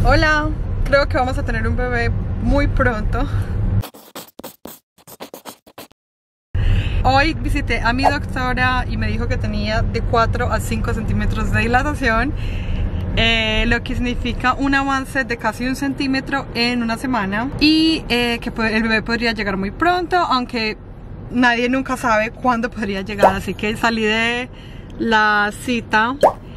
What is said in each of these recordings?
Hola, creo que vamos a tener un bebé muy pronto. Hoy visité a mi doctora y me dijo que tenía de 4 a 5 centímetros de dilatación, lo que significa un avance de casi 1 centímetro en una semana y que el bebé podría llegar muy pronto, aunque nadie nunca sabe cuándo podría llegar. Así que salí de la cita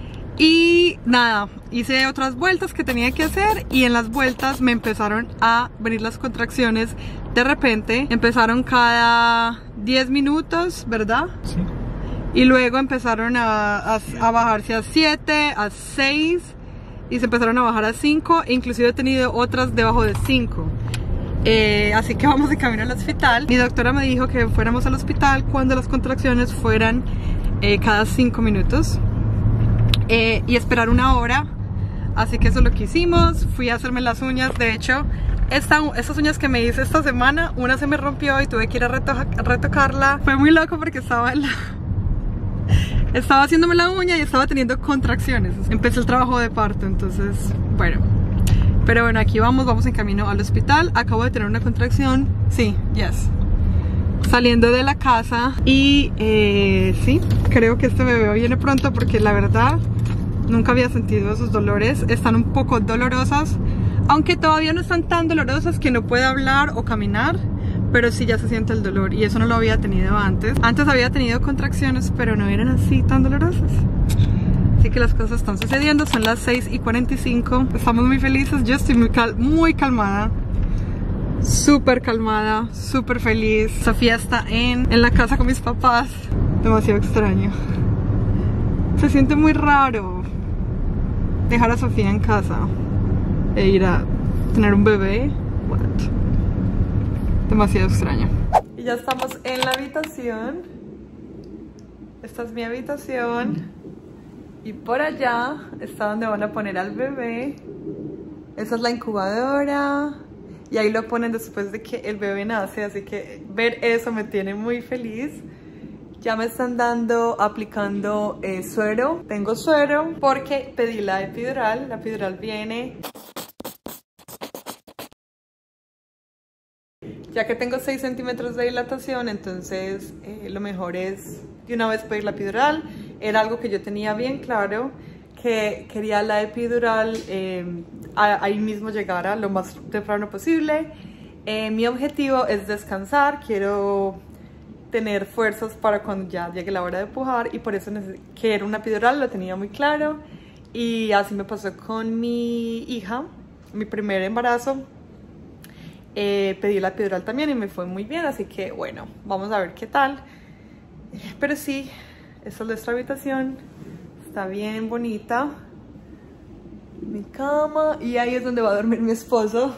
y nada, hice otras vueltas que tenía que hacer y en las vueltas me empezaron a venir las contracciones. De repente empezaron cada 10 minutos, ¿verdad? Sí. Y luego empezaron a bajarse a 7, a 6 y se empezaron a bajar a 5, e inclusive he tenido otras debajo de 5. Así que vamos de camino al hospital. Mi doctora me dijo que fuéramos al hospital cuando las contracciones fueran cada 5 minutos y esperar 1 hora. Así que eso es lo que hicimos. Fui a hacerme las uñas. De hecho, estas uñas que me hice esta semana, una se me rompió y tuve que ir a retocarla. Fue muy loco porque estaba haciéndome la uña y estaba teniendo contracciones. Empecé el trabajo de parto, entonces, bueno. Pero bueno, aquí vamos en camino al hospital. Acabo de tener una contracción. Sí, yes. Saliendo de la casa. Y sí, creo que este bebé viene pronto porque la verdad nunca había sentido esos dolores. Están un poco dolorosas, aunque todavía no están tan dolorosas que no pueda hablar o caminar, pero sí ya se siente el dolor y eso no lo había tenido antes. Antes había tenido contracciones, pero no eran así tan dolorosas. Así que las cosas están sucediendo. Son las 6:45. Estamos muy felices. Yo estoy muy calmada. Súper calmada, súper feliz. Sofía está en la casa con mis papás. Demasiado extraño. Se siente muy raro dejar a Sofía en casa e ir a tener un bebé. What? Demasiado extraño. Y ya estamos en la habitación. Esta es mi habitación. Y por allá está donde van a poner al bebé. Esa es la incubadora. Y ahí lo ponen después de que el bebé nace. Así que ver eso me tiene muy feliz. Ya me están aplicando suero. Tengo suero porque pedí la epidural. La epidural viene. Ya que tengo 6 centímetros de dilatación, entonces lo mejor es de una vez pedir la epidural. Era algo que yo tenía bien claro, que quería la epidural ahí mismo llegara lo más temprano posible. Mi objetivo es descansar, quiero tener fuerzas para cuando ya llegue la hora de pujar y por eso quiero una epidural, lo tenía muy claro. Y así me pasó con mi hija, mi primer embarazo. Pedí la epidural también y me fue muy bien, así que bueno, vamos a ver qué tal. Pero sí, esta es nuestra habitación, está bien bonita. Mi cama, y ahí es donde va a dormir mi esposo.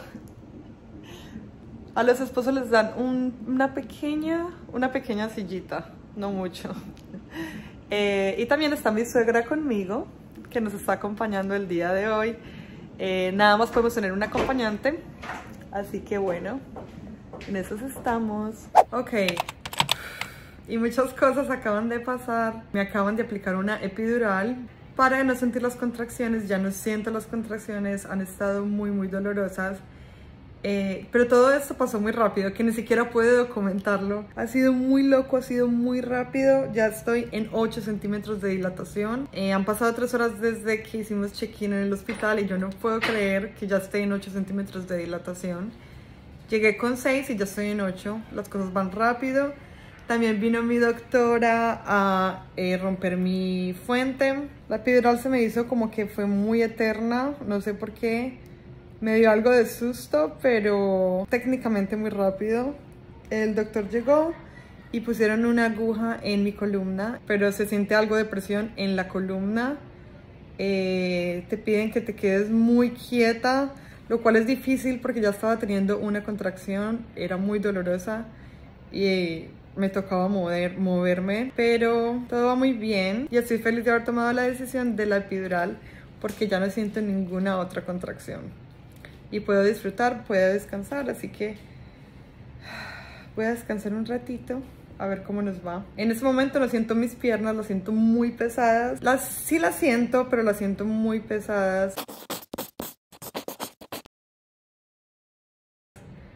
A los esposos les dan una pequeña sillita, no mucho. Y también está mi suegra conmigo, que nos está acompañando el día de hoy. Nada más podemos tener un acompañante. Así que bueno, en eso estamos. Ok, y muchas cosas acaban de pasar. Me acaban de aplicar una epidural para no sentir las contracciones. Ya no siento las contracciones, han estado muy dolorosas. Pero todo esto pasó muy rápido, que ni siquiera pude documentarlo. Ha sido muy loco, ha sido muy rápido. Ya estoy en 8 centímetros de dilatación. Han pasado 3 horas desde que hicimos check-in en el hospital y yo no puedo creer que ya estoy en 8 centímetros de dilatación. Llegué con 6 y ya estoy en 8. Las cosas van rápido. También vino mi doctora a romper mi fuente. La epidural se me hizo como que fue muy eterna, no sé por qué. Me dio algo de susto, pero técnicamente muy rápido. El doctor llegó y pusieron una aguja en mi columna, pero se siente algo de presión en la columna. Te piden que te quedes muy quieta, lo cual es difícil porque ya estaba teniendo una contracción, era muy dolorosa y me tocaba moverme, pero todo va muy bien y estoy feliz de haber tomado la decisión de la epidural porque ya no siento ninguna otra contracción. Y puedo disfrutar, puedo descansar, así que voy a descansar un ratito a ver cómo nos va. En este momento no siento mis piernas, las siento muy pesadas. Sí las siento, pero las siento muy pesadas.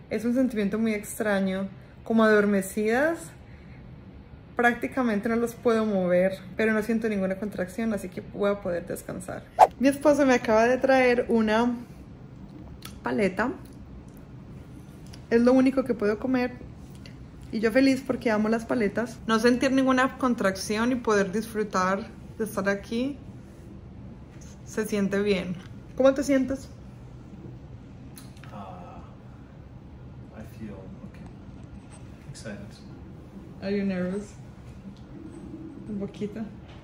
Es un sentimiento muy extraño, como adormecidas. Prácticamente no los puedo mover, pero no siento ninguna contracción, así que voy a poder descansar. Mi esposo me acaba de traer una paleta. Es lo único que puedo comer. Y yo feliz porque amo las paletas. No sentir ninguna contracción y poder disfrutar de estar aquí. Se siente bien. ¿Cómo te sientes? I feel okay. Excited. Are you nervous? Un poquito.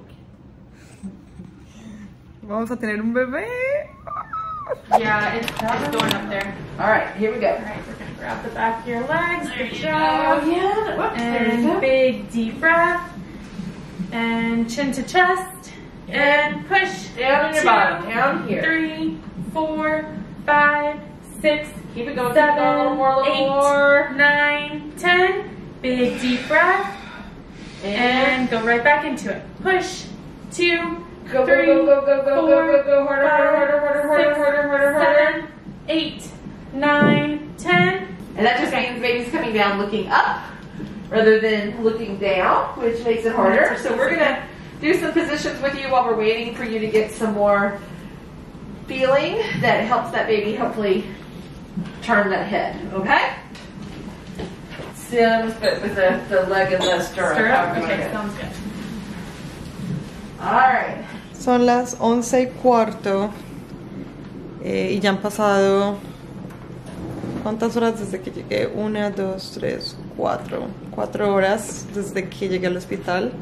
Vamos a tener un bebé. Yeah, it's going up there. All right, here we go. All right, we're gonna grab the back of your legs. There Good you job. go. Yeah. Whoops, there you And go. big deep breath. And chin to chest. And push. Down on your 2, bottom, down here. 3, 4, 5, 6, Keep it going. 7, keep it going. A little more. A little 8, more. 9, 10. Big deep breath. And go right back into it. Push. 2, Go, 3, go, go, go, go, 4, go, go, go. Harder, 5, harder, harder, harder, 6, harder, harder, harder. 7, 8, 9, 10. And that just means baby's coming down looking up rather than looking down, which makes it harder. So we're gonna do some positions with you while we're waiting for you to get some more feeling that helps that baby hopefully turn that head, okay? Sims, but with the leg and the stirrup. Stirrup? Okay, sounds good. All right. Son las 11:15 y ya han pasado, ¿cuántas horas desde que llegué? 1, 2, 3, 4. 4 horas desde que llegué al hospital.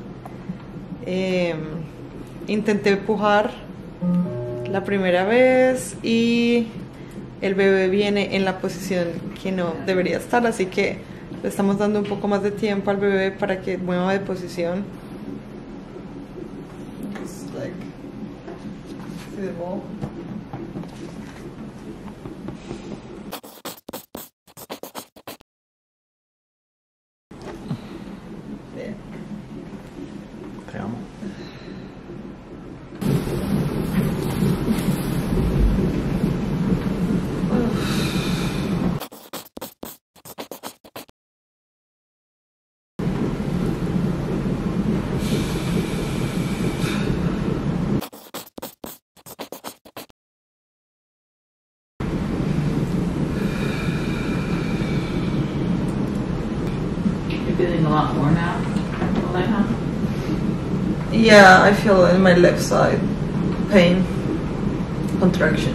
Intenté pujar la primera vez y el bebé viene en la posición que no debería estar, así que le estamos dando un poco más de tiempo al bebé para que mueva de posición. It's like, see the ball? There. Te amo. You're feeling a lot more now? Elena? Yeah, I feel in my left side pain, contraction.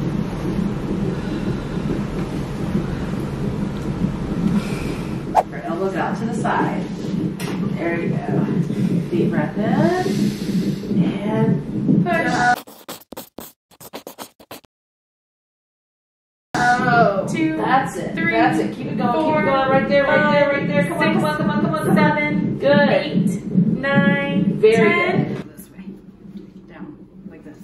Her elbows out to the side. There you go. Deep breath in. And push. Oh, 2, that's it. 3, That's it. Keep it going. 4, Keep it going. Right there. Right there. Right there. Come on. 6, Come on. Come on. Come on. Come on. 7, Good. 8, 9, Very 10. good. This way. Down. Like this.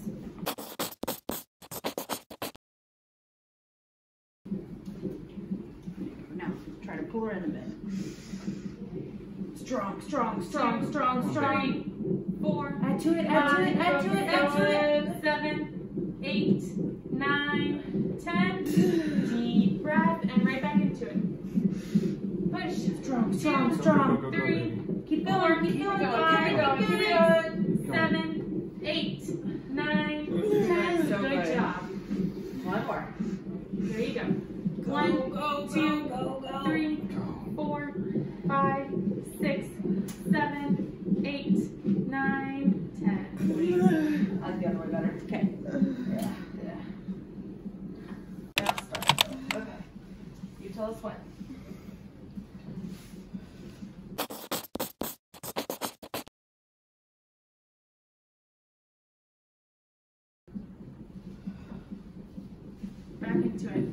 Now, try to pull her in a bit. Strong, strong, strong, strong, strong. 4, Add to it, add to it, add to it, add to it. 7, 8, 9, 10. Deep breath and right back into it. Push. Strong, strong, strong. 3, Keep 4, going, keep going, keep it going, keep it going. 7, 8, 9, 10. So Good good. job. One more. There you go. 1, 2, 3, 4, 5, 6, 7, 8, 9, 10. I like the other way better. Okay. Yeah, yeah. Now start. Okay. You tell us when. Back into it.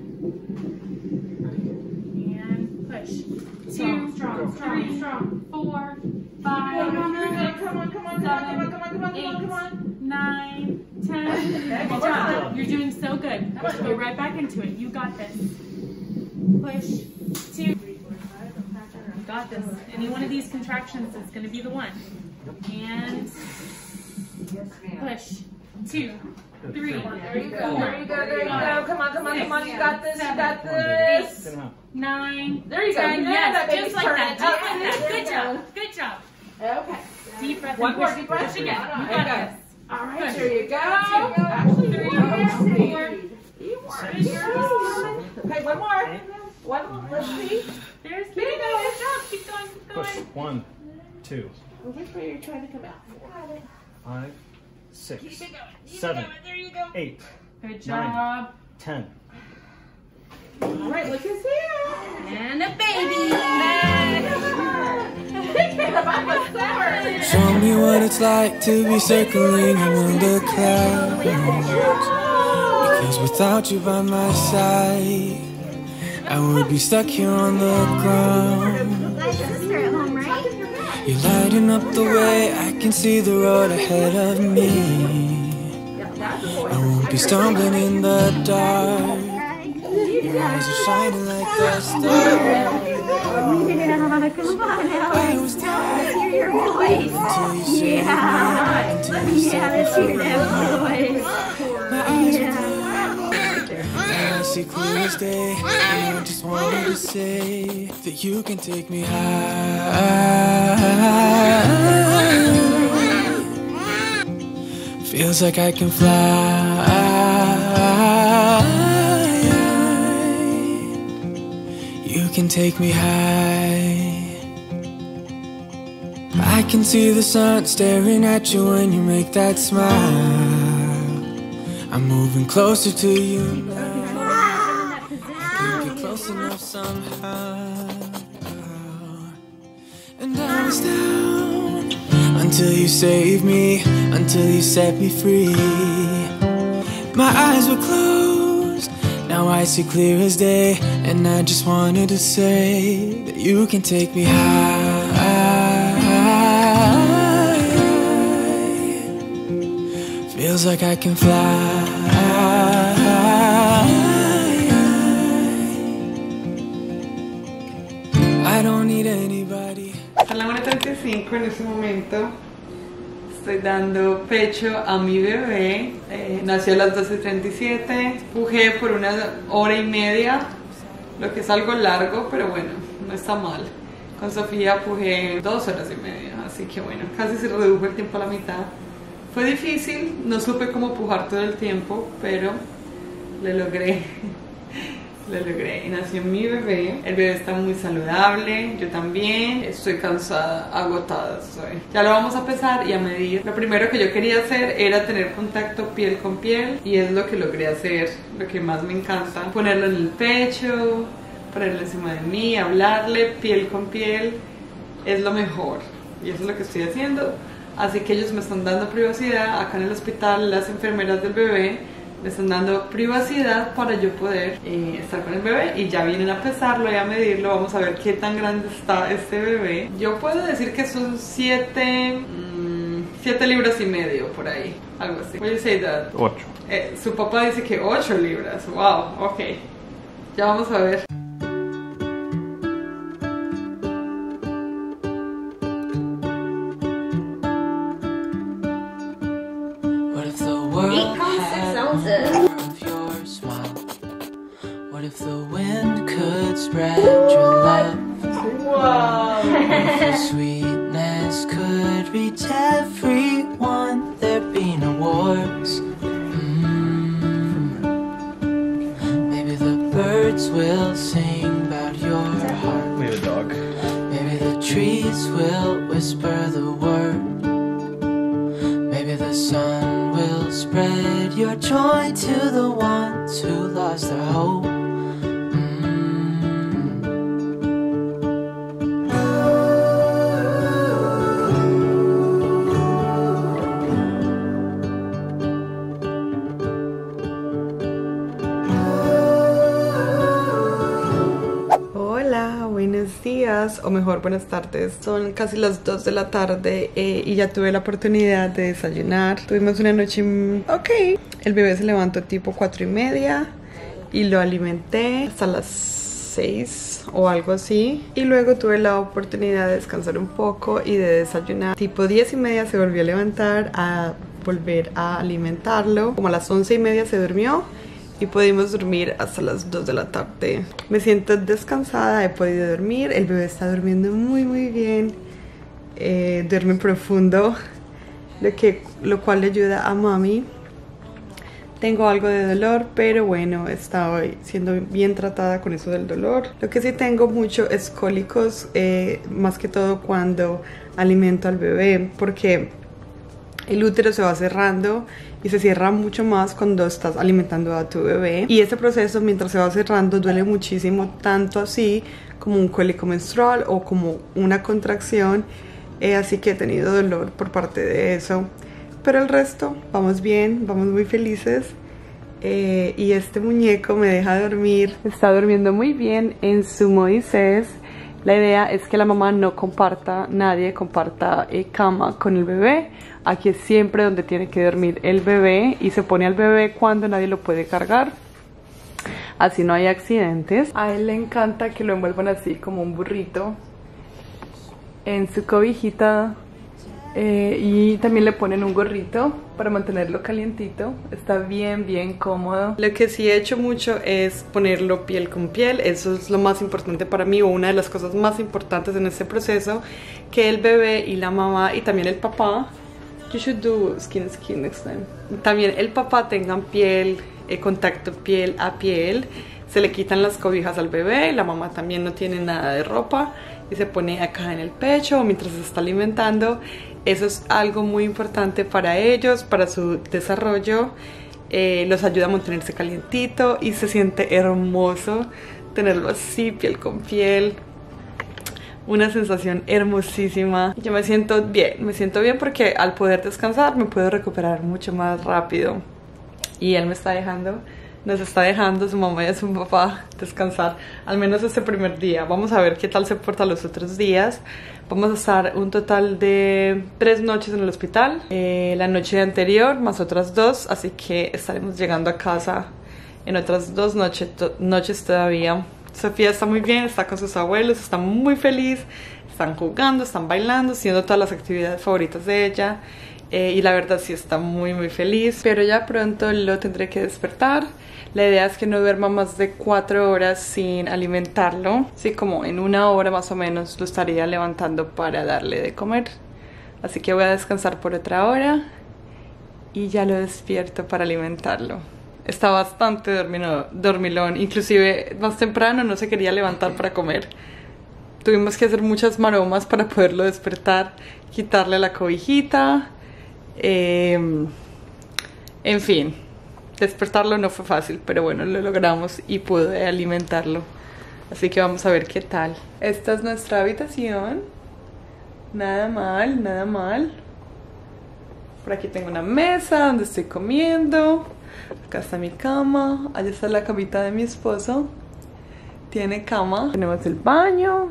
And push. 2, Strong, 3, 4, 5, Come on, come on, come on, come on, come on, come on, come on, come on. 9, 10. Good job. You're doing so good. Go right back into it. You got this. Push. 2, 3, 4, 5. You got this. Any one of these contractions is going to be the one. And Yes, ma'am. push. 2, 3. There you go, there you go, there you go. Come on, come on, come on. You got this, you got this. 9. There you go. 10. Yeah, Yes, that just baby's like that. turning. Just like that. There Good you job. go. Good job. Okay. Deep breath. One and more push. deep breath. Push again. You There you got go. this. All right, Push. there you go. 2. Actually, 3. you worked. 4. You worked. Okay, one more. One more. Let's see. There's Kitty. Good job. Keep going. Keep Push. going. 1, 2, Which way are you trying to come out? 5, 6, Keep it going. Keep it 7, going. There you go. 8, Good job. 10. All right, look who's here. And a baby. Show me what it's like to be circling among the clouds. Because without you by my side, I would be stuck here on the ground. You're lighting up the way, I can see the road ahead of me. I won't be stumbling in the dark. Your eyes are shining like the stars. I was down Hear your voice. until you saved me, until you set me Let's hear free. that voice. My eyes were closed, now I see clear as day. And I just wanted to say that you can take me high. Feels like I can fly. You can take me high. I can see the sun staring at you when you make that smile. I'm moving closer to you now. I can't get close enough somehow. And I was down until you saved me, until you set me free. My eyes were closed, now I see clear as day. And I just wanted to say that you can take me high. Feels like I can fly. I don't need anybody. A la 1:35 en este momento estoy dando pecho a mi bebé. Nació a las 12:37. Pujé por 1 hora y media, lo que es algo largo, pero bueno, no está mal. Con Sofía pujé 2 horas y media, así que bueno, casi se redujo el tiempo a la mitad. Fue difícil, no supe cómo pujar todo el tiempo, pero lo logré. Lo logré. Nació mi bebé. El bebé está muy saludable. Yo también. Estoy cansada, agotada estoy. Ya lo vamos a pesar y a medir. Lo primero que yo quería hacer era tener contacto piel con piel. Y es lo que logré hacer. Lo que más me encanta. Ponerlo en el pecho, ponerlo encima de mí, hablarle piel con piel. Es lo mejor. Y eso es lo que estoy haciendo. Así que ellos me están dando privacidad. Acá en el hospital, las enfermeras del bebé me están dando privacidad para yo poder estar con el bebé. Y ya vienen a pesarlo y a medirlo. Vamos a ver qué tan grande está este bebé. Yo puedo decir que son 7 libras y medio por ahí, algo así. What do you say that? 8. Su papá dice que 8 libras. Wow, ok. Ya vamos a ver. What if the world 8.6 ounces. of your smile? What if the wind could spread your love? Wow. What if your sweetness could reach everyone? There'd be no wars. Maybe the birds will sing about your heart. We have a dog. Maybe the trees will whisper the word. Maybe the sun will spread your joy to the ones who lost their hope. Hola, buenos días, o mejor buenas tardes. Son casi las 2 de la tarde y ya tuve la oportunidad de desayunar. Tuvimos una noche ok. El bebé se levantó tipo 4:30 y lo alimenté hasta las 6 o algo así. Y luego tuve la oportunidad de descansar un poco y de desayunar. Tipo 10:30 se volvió a levantar a volver a alimentarlo. Como a las 11:30 se durmió y pudimos dormir hasta las 2 de la tarde. Me siento descansada, he podido dormir, el bebé está durmiendo muy bien, duerme profundo, lo cual le ayuda a mami. Tengo algo de dolor, pero bueno, estoy siendo bien tratada con eso del dolor. Lo que sí tengo mucho es cólicos, más que todo cuando alimento al bebé, porque el útero se va cerrando y se cierra mucho más cuando estás alimentando a tu bebé. Y ese proceso, mientras se va cerrando, duele muchísimo, tanto así como un cólico menstrual o como una contracción. Así que he tenido dolor por parte de eso. Pero el resto, vamos bien, vamos muy felices. Y este muñeco me deja dormir. Está durmiendo muy bien en su Moisés. La idea es que la mamá no comparta, nadie comparta cama con el bebé. Aquí es siempre donde tiene que dormir el bebé y se pone al bebé cuando nadie lo puede cargar. Así no hay accidentes. A él le encanta que lo envuelvan así como un burrito en su cobijita. Y también le ponen un gorrito para mantenerlo calientito. Está bien cómodo. Lo que sí he hecho mucho es ponerlo piel con piel. Eso es lo más importante para mí, o una de las cosas más importantes en este proceso, que el bebé y la mamá y también el papá, you should do skin to skin next time, también el papá tengan piel, contacto piel a piel. Se le quitan las cobijas al bebé, la mamá también no tiene nada de ropa y se pone acá en el pecho mientras se está alimentando. Eso es algo muy importante para ellos, para su desarrollo. Los ayuda a mantenerse calientito y se siente hermoso tenerlo así, piel con piel. Una sensación hermosísima. Yo me siento bien porque al poder descansar me puedo recuperar mucho más rápido. Y él nos está dejando su mamá y su papá descansar, al menos este primer día. Vamos a ver qué tal se porta los otros días. Vamos a estar un total de 3 noches en el hospital, la noche anterior más otras 2, así que estaremos llegando a casa en otras 2 noches todavía. Sofía está muy bien, está con sus abuelos, está muy feliz, están jugando, están bailando, haciendo todas las actividades favoritas de ella. Y la verdad sí está muy feliz, pero ya pronto lo tendré que despertar. La idea es que no duerma más de 4 horas sin alimentarlo. Sí, como en 1 hora más o menos lo estaría levantando para darle de comer. Así que voy a descansar por otra hora y ya lo despierto para alimentarlo. Está bastante dormilón, inclusive más temprano no se quería levantar para comer. Tuvimos que hacer muchas maromas para poderlo despertar, quitarle la cobijita. En fin, despertarlo no fue fácil, pero bueno, lo logramos y pude alimentarlo. Así que vamos a ver qué tal. Esta es nuestra habitación. Nada mal. Por aquí tengo una mesa donde estoy comiendo. Acá está mi cama. Allá está la camita de mi esposo. Tiene cama. Tenemos el baño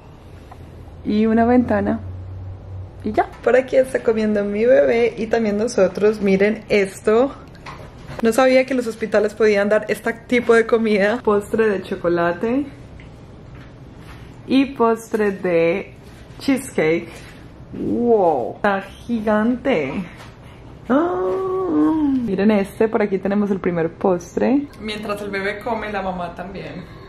y una ventana. Y ya. Por aquí está comiendo mi bebé y también nosotros. Miren esto. No sabía que los hospitales podían dar este tipo de comida. Postre de chocolate y postre de cheesecake. Wow, está gigante. Oh, miren este, por aquí tenemos el primer postre. Mientras el bebé come, la mamá también.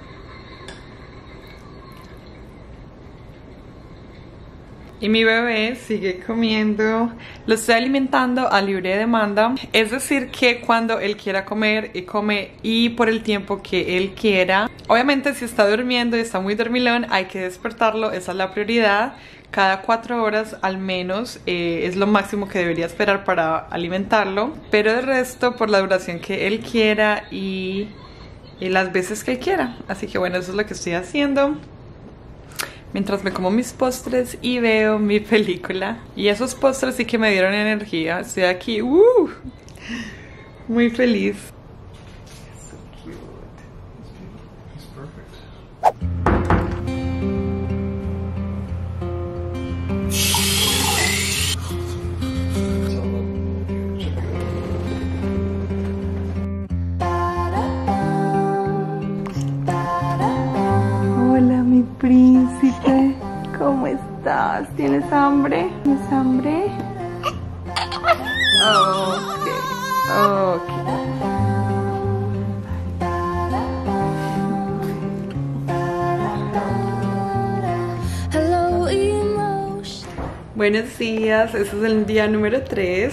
Y mi bebé sigue comiendo. Lo estoy alimentando a libre demanda. Es decir que cuando él quiera comer, come y por el tiempo que él quiera. Obviamente si está durmiendo y está muy dormilón, hay que despertarlo. Esa es la prioridad. Cada 4 horas al menos es lo máximo que debería esperar para alimentarlo. Pero de resto por la duración que él quiera y las veces que él quiera. Así que bueno, eso es lo que estoy haciendo mientras me como mis postres y veo mi película. Y esos postres sí que me dieron energía. Estoy aquí muy feliz. Hola mi príncipe, ¿cómo estás? ¿Tienes hambre? ¿Tienes hambre? Hello, emotion. Buenos días, este es el día número 3.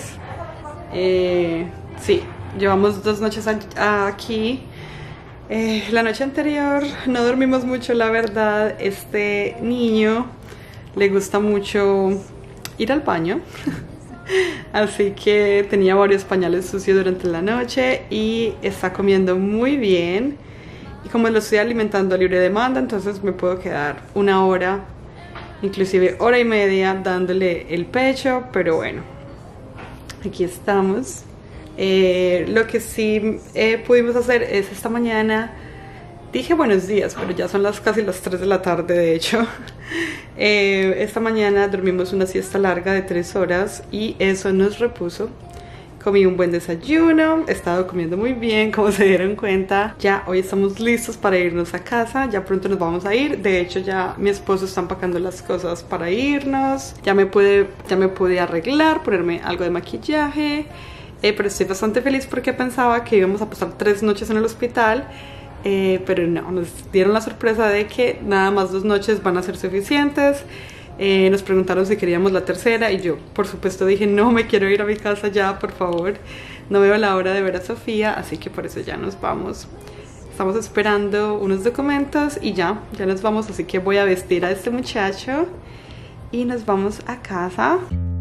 Sí, llevamos 2 noches aquí. La noche anterior no dormimos mucho, la verdad. Este niño le gusta mucho ir al baño. Así que tenía varios pañales sucios durante la noche y está comiendo muy bien. Y como lo estoy alimentando a libre demanda, entonces me puedo quedar 1 hora, inclusive 1 hora y media dándole el pecho, pero bueno, aquí estamos. Lo que sí pudimos hacer es esta mañana, dije buenos días, pero ya son casi las 3 de la tarde de hecho. Esta mañana dormimos una siesta larga de 3 horas y eso nos repuso. Comí un buen desayuno, he estado comiendo muy bien, como se dieron cuenta. Ya hoy estamos listos para irnos a casa, ya pronto nos vamos a ir. De hecho ya mi esposo está empacando las cosas para irnos. Ya me pude arreglar, ponerme algo de maquillaje. Pero estoy bastante feliz porque pensaba que íbamos a pasar 3 noches en el hospital. Pero no, nos dieron la sorpresa de que nada más 2 noches van a ser suficientes. Nos preguntaron si queríamos la tercera y yo por supuesto dije no, me quiero ir a mi casa ya, por favor. No veo la hora de ver a Sofía, así que por eso ya nos vamos. Estamos esperando unos documentos y ya nos vamos, así que voy a vestir a este muchacho y nos vamos a casa.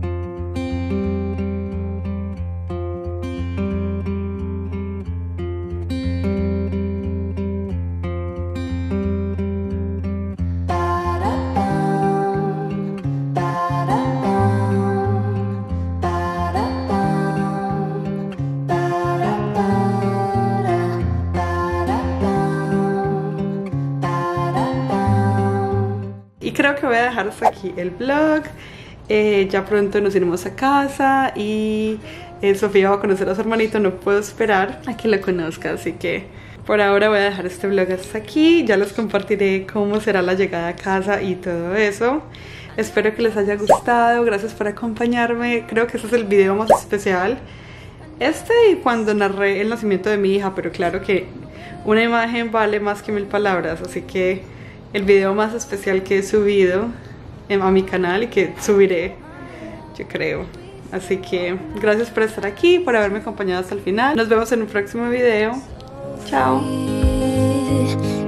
Creo que voy a dejar hasta aquí el vlog. Ya pronto nos iremos a casa y Sofía va a conocer a su hermanito. No puedo esperar a que lo conozca, así que por ahora voy a dejar este vlog hasta aquí. Ya les compartiré cómo será la llegada a casa y todo eso. Espero que les haya gustado. Gracias por acompañarme. Creo que este es el video más especial. Y cuando narré el nacimiento de mi hija, pero claro que una imagen vale más que 1000 palabras, así que el video más especial que he subido a mi canal y que subiré, yo creo. Así que gracias por estar aquí, por haberme acompañado hasta el final. Nos vemos en un próximo video. Chao.